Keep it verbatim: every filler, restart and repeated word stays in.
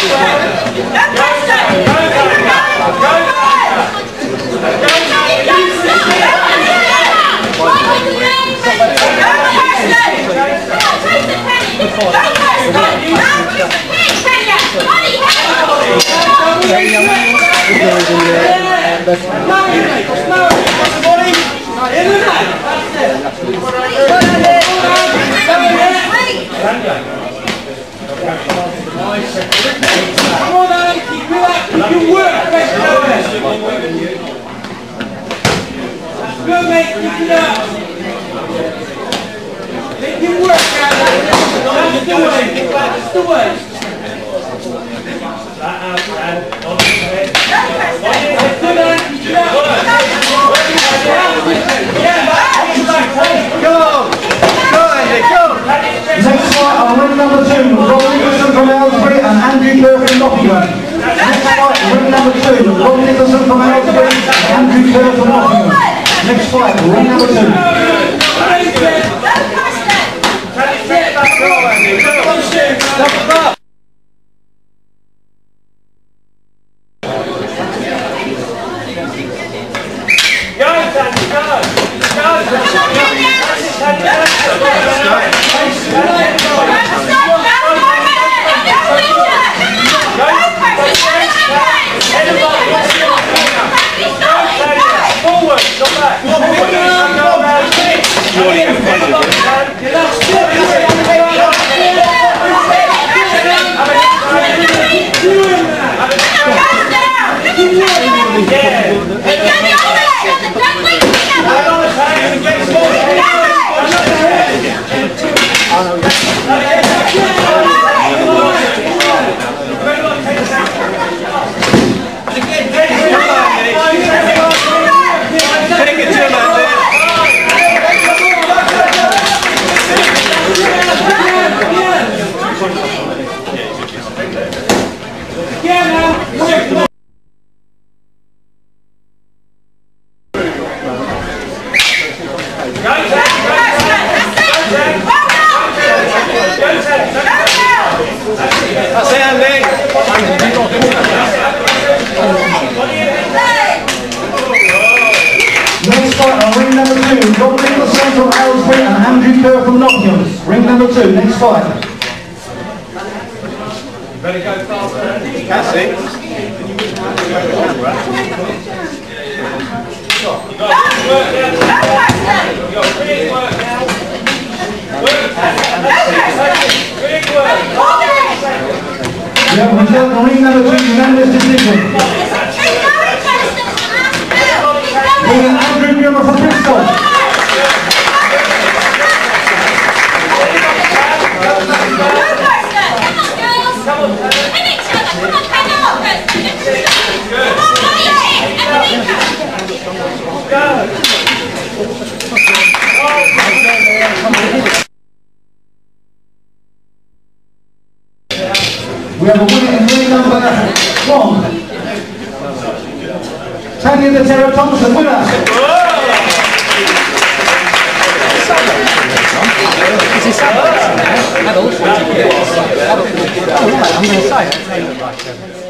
Next fight, ring number two. Next fight. You better go faster. Cassie. You've got to work now. You've got to really work now. Work. Really work. We have a result on ring number two, unanimous decision. We have Andrew Gilmer from Bristol. We have a winner in ring number one. Tanya the Terror Thompson, winner. Is this adult? Adult? Adult. I'm going to say it.